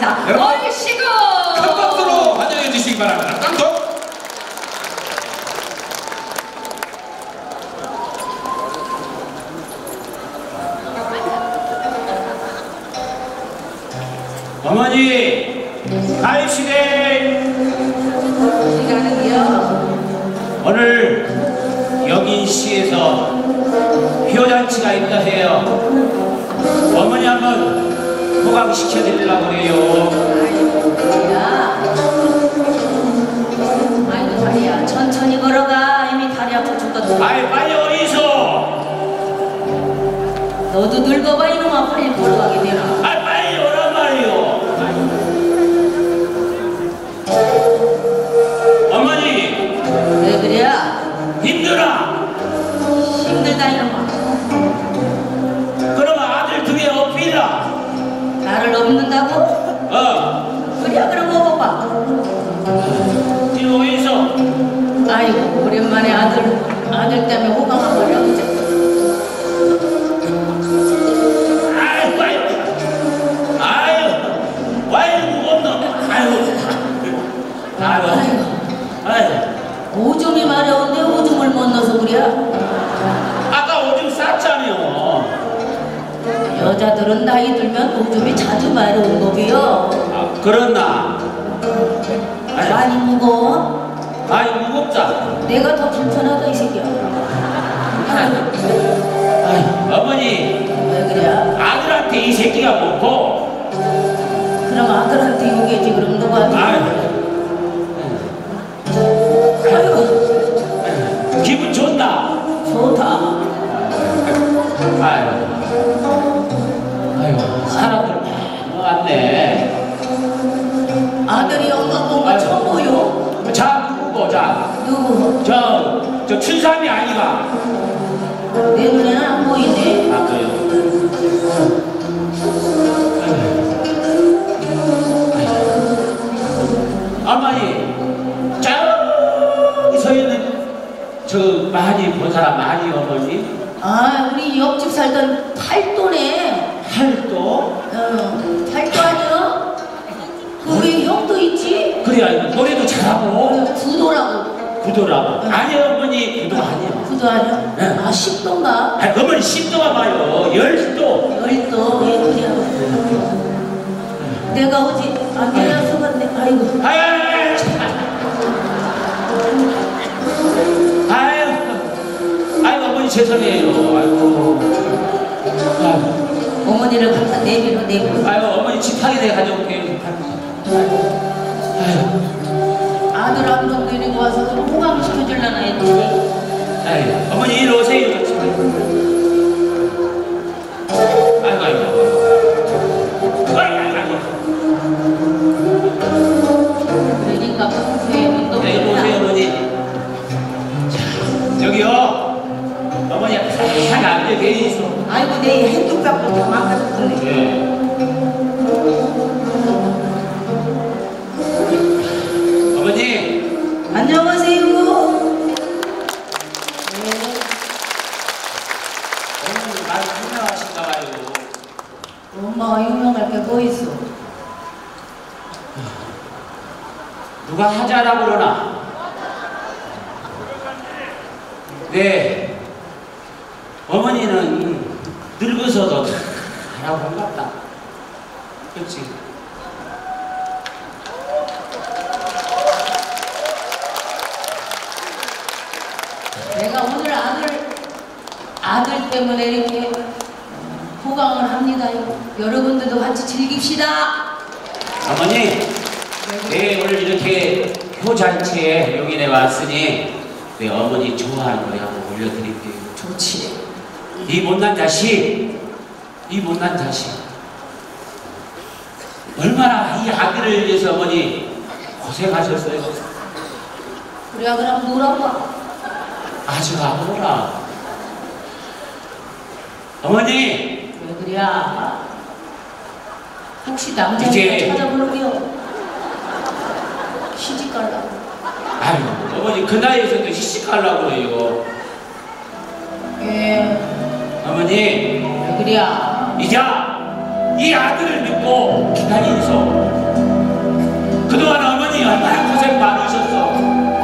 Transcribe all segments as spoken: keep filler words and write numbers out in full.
하겠습니다. 얼씨구 큰 박수로 환영해 주시기 바랍니다. 깡통. 어머니, 가입시대. 어디 가는 거요? 오늘 여긴시에서 효잔치가 있다 해요. 어머니 한번 호강시켜드리려고 그래요. 아이고, 아이고, 다리야. 천천히 걸어가. 이미 다리 아파 죽겠어. 아이, 빨리 어디서? 너도 늙어봐, 이놈아. 빨리 걸어가게 되나. 아, 빨리 오란 말이요. 어머니. 왜 그래? 힘들어. 힘들다, 이놈아. 그럼 아들 등에 업히라. 나를 넘는다고? 어. 그래, 그럼 먹어봐. 이거 어디서? 아이고, 오랜만에 아들, 아들 때문에 호강 한번 해보자. 아유, 아유. 아유. 와이, 무겁노. 아유. 아유. 아유. 오줌이 마려운데 오줌을 못 넣어서 그래? 아까 오줌 쌌잖아요. 여자들은 나이 들면 오줌이 자주 마려운 거기요. 아, 그렇나? 아유. 많이 무거워? 아이, 무겁자. 내가 더 불편하다 이 새끼야. 아유, 어머니. 왜 그래? 아들한테 이 새끼가 뭐고? 그럼 아들한테 욕이지. 그럼 누구한테? 아유. 아이고, 기분 좋다. 좋다. 아유. 아이고, 사람들 많네. 아들이 엄마 뭔가 처음 보여. 자, 누구고, 자. 누구? 저, 저 춘삼이 아니가. 내 눈에는 안 보이네. 아, 그래요? 어머니, 저기 서 있는 저 많이 본 사람 많이 어머니? 아, 우리 옆집 살던 팔도네. 팔도? 어, 팔도 아니야? 그 우리 형도 있지? 그래야 노래도 잘하고 구도라고. 구도라고. 아니 어머니 구도 아니야. 구도 아니야? 네. 아, 십도인가? 아니 어머니 십도가 봐요. 열도. 열도. 예, 그래. 내가 어제 안 내려서 갔네. 아이고. 아유, 아유, 아유 어머니 죄송해요. 아이고. 아유. 어머니를 갖다 내비로 내비로. 아유 어머니 집하게 내가 가져올게요. 아유. 아들 한 번 데리고 와서 호강 시켜주려나 했지. 아유 어머니 이리 오세요. 아이고 아이고. 아이고 아이고. 그러니까 평소에 또 네, 이리 오세요 어머니. 자 여기요. 어머니 싹 앉아 계시소. 아이고 내 핸드백부터 망가졌네. 네. 어머니. 안녕하세요. 네. 어머니 많이 유명하신가 봐요. 엄마가 유명할 게 뭐 있어? 누가 하자라고 그러나? 네. 어머니는 늙어서도 하라고 한갑다. 그렇지? 내가 오늘 아들 아들 때문에 이렇게 호강을 합니다. 여러분들도 같이 즐깁시다. 어머니, 네 오늘 이렇게 효잔치에 용인에 왔으니 네 어머니 좋아하는 노래 한번 올려드릴게요. 좋지. 이 못난 자식, 이 못난 자식. 얼마나 이 아들을 위해서 어머니 고생하셨어요. 그래야 그럼 놀아봐. 아직 안 오라. 어머니. 왜 그래야? 혹시 남자를 이제- 찾아보려고요? 시집 갈라고. 아유, 어머니 그 나이에서도 시집가려고 그래요. 예. 어머니, 왜 그래야? 이제 이 아들을 믿고 기다리소. 그동안 어머니 얼마나 고생 많으셨어.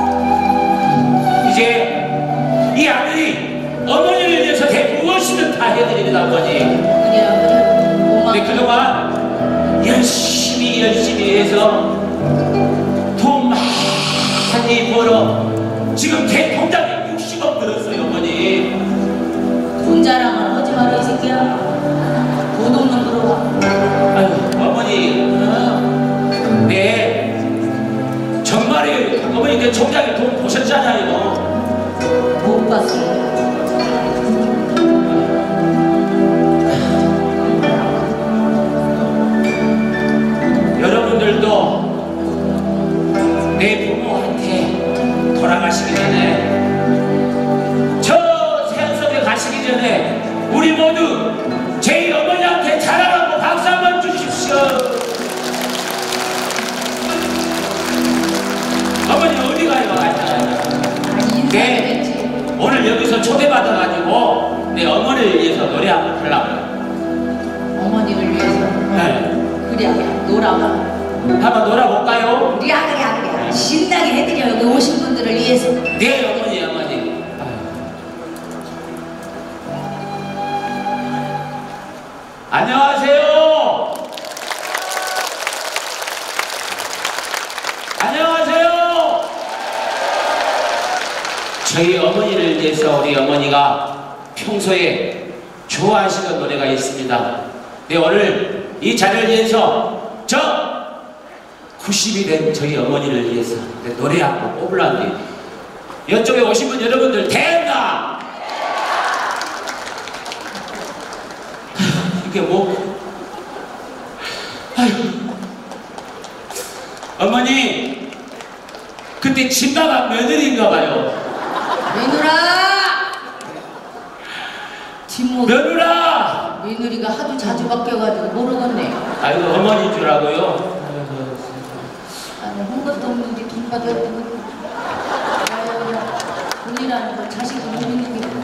이제 이 아들이 어머니를 위해서 대 무엇이든 다 해드립니다, 어머니. 그래 아버지. 근데 그동안 열심히 열심히 해서 돈 많이 벌어 지금 제 통장에 육십억 들었어요, 어머니. 돈 자랑을 하지 마라 이 새끼야. 돈 없는 들어와. 아유, 어머니. 어. 네, 정말에 어머니 내 통장에 돈 보셨잖아요. 못 봤어. 여러분들도 내 부모한테 돌아가시기 전에, 저 세상속에 가시기 전에 우리 모두 제 어머니한테 자랑하고 박수 한번 주십시오. 어머니 어디 가요? 네, 오늘 여기서 초대받아가지고 내 어머니를 위해서 노래 한번 하려고요. 어머니를 위해서. 네. 그래 놀아봐. 한번 놀아볼까요? 그래 그래 그래. 신나게 해드려 여기 오신 분들을 위해서. 네, 어머니, 어머니. 안녕하세요. 안녕하세요. 저희 어머니를 위해서 우리 어머니가 평소에 좋아하시는 노래가 있습니다. 네, 오늘 이 자리를 위해서 저 구십이 된 저희 어머니를 위해서 노래 한 곡 뽑으려는데, 이쪽에 오신 분 여러분들 됐나? 이게 뭐? 아유. 어머니, 그때 집나간 며느리인가 봐요. 며느라! 뒷목 며느라! 며느리가 하도 자주 바뀌어가지고 모르겠네. 아이고, 어머니인 줄 알고요. 나는 한 것도 없는데 돈 받았더니 돈이라는 건 자식이 못 믿는 게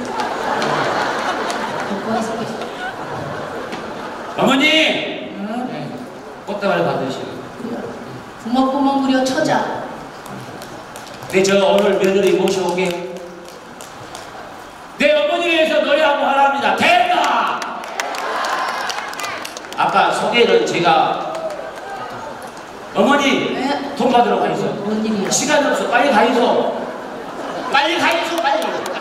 갖고 와서 어머니! 응? 네, 꽃다발 받으시고. 구멍구멍 무려 처자. 네, 저 오늘 며느리 모셔오게. 네, 어머니 위해서 노래 한번 하랍니다. 됐나? 아까 소개를 제가 어머니 네? 돈 받으러 가있어. 뭔 일이야? 시간 없어. 빨리 가있어. 빨리 가있어. 빨리.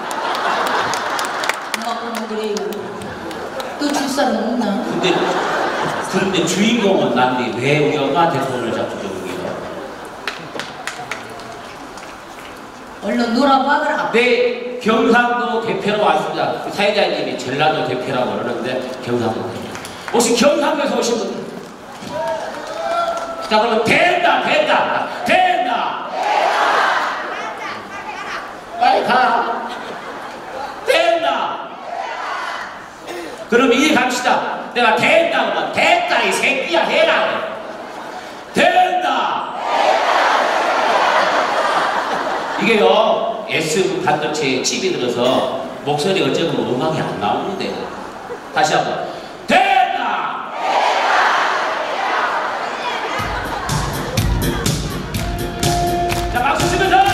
구멍구멍 그래요. 또 줄 사람 없나? 근데 그런데 주인공은 난데 왜 우리 엄마한테 돈을 자꾸 줘보게요? 얼른 놀아봐라. 네, 경상도 대표로 왔습니다. 사회자님이 전라도 대표라고 그러는데 경상도 대표. 혹시 경상도에서 오신 분? 자, 그러면 된다, 된다, 된다. 빨리 가. 된다. 그럼 이제 갑시다. 내가 된다 그러면 됐다 이 새끼야 해라. 된다. 이게요, 에스 반도체에 칩이 들어서 목소리 어쩌면 음악이 안 나오는데. 다시 한번. 된다. 자, 박수 치면서.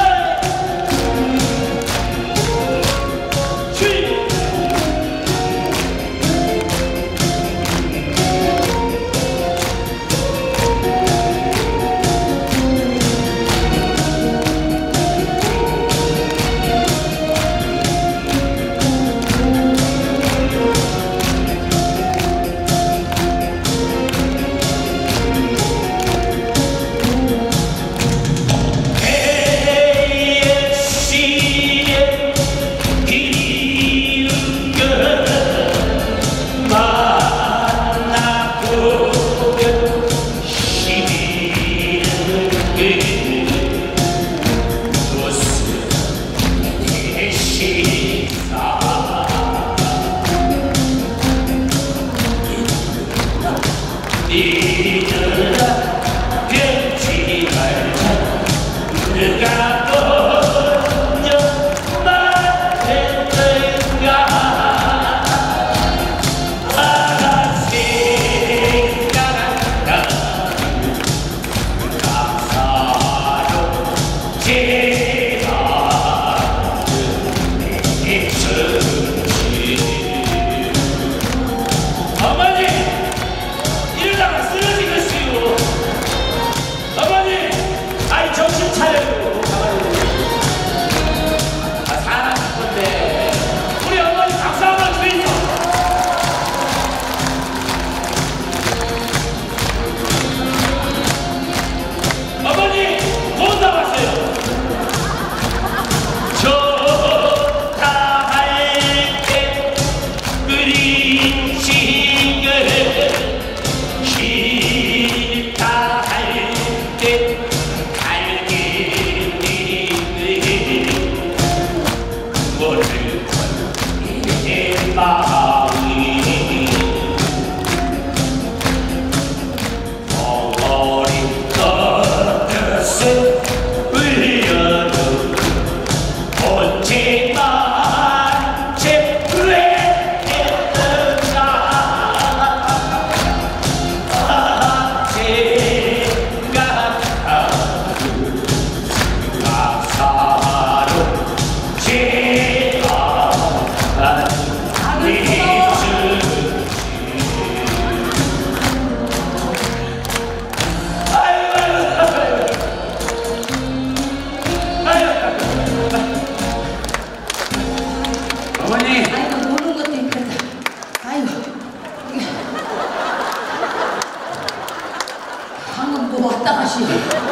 없다 하시오.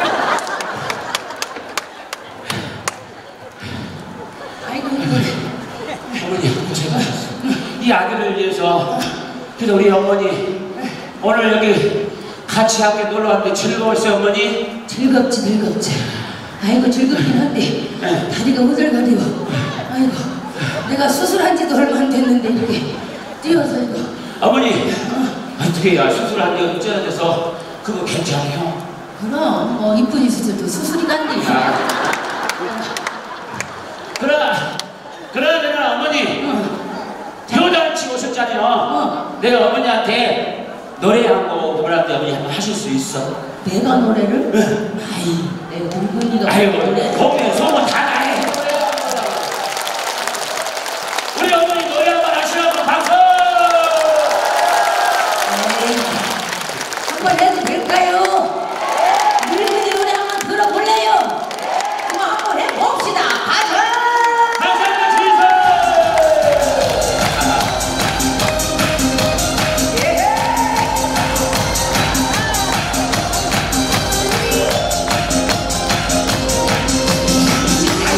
아이고 어머니, 제가 이 아들을 위해서 그래도 우리 어머니 오늘 여기 같이 함께 놀러 왔는데 즐거웠어요, 어머니? 즐겁지 즐겁지. 아이고 즐겁긴 한데 다리가 오들거려. 아이고 내가 수술한 지도 얼마 안 됐는데 이렇게 뛰어서 이거. 어머니, 어떻게 야 수술한 지 어쩌나 돼서 그거 괜찮아요? 그럼 뭐 이쁜이 수술도 수술이 간디. 그러나 그러나 어머니 효단치 오셨잖아요. 어. 내가 어머니한테 노래 한곡 뭐라도 어머니 한번 하실 수 있어? 내가 노래를? 아이 내가 늙은이가 아이고 노래. 보면 소문 다 나해. 우리 어머니 노래 한번 하시라고 박수. 에이, 한번 해도 될까요? 늙은이 노래 한번 들어볼래요? 그럼 한번 해봅시다. 가자. 아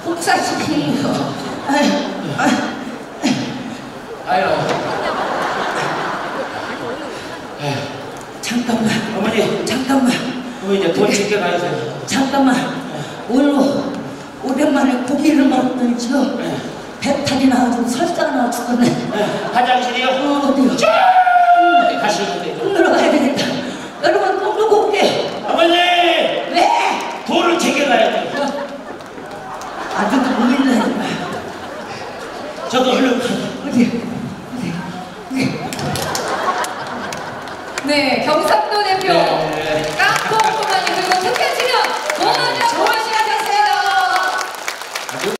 복사시키는 거. 아유, 아유. 아유. 잠깐만. 어머니. 잠깐만. 어머니 이제 돈 챙겨가야 돼. 잠깐만. 오늘 오랜만에 고기를 먹었더니 지금 배탈이 나가지고 설사가 나와 죽겠네. 화장실이요? 어, 어디요? 저 가시면 돼요. 꼭 가야 되겠다. 여러분 꼭 놓고 올게. 어머니! 왜? 돈을 챙겨가야 돼. 아직도 못 있네. 저도 얼른 가. 어디? 어디? 네, 경상